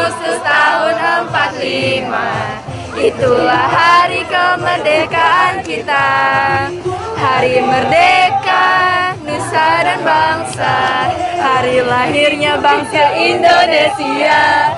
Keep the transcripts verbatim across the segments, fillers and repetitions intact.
Agustus tahun empat puluh lima. Itulah hari kemerdekaan kita, hari merdeka nusa dan bangsa, hari lahirnya bangsa Indonesia.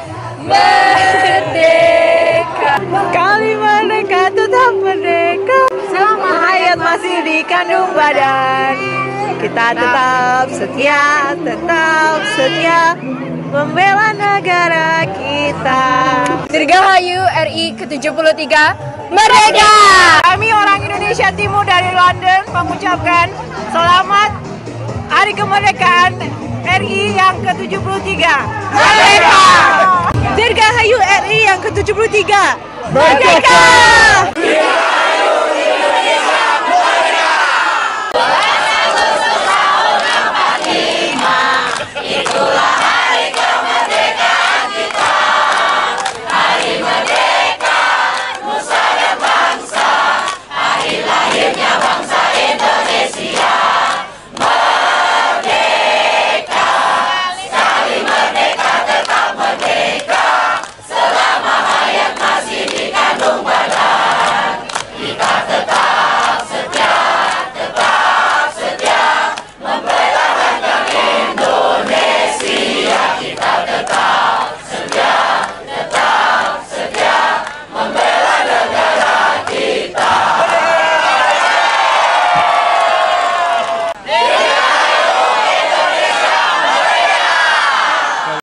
Merdeka, kami merdeka tetap merdeka, selama hayat masih di kandung badan. Kita tetap setia, tetap setia membela negara kita. Dirgahayu R I ke tujuh puluh tiga, merdeka! Kami orang Indonesia Timur dari London mengucapkan selamat Hari Kemerdekaan R I yang ke tujuh puluh tiga. Merdeka! Dirgahayu R I yang ke tujuh puluh tiga. Merdeka!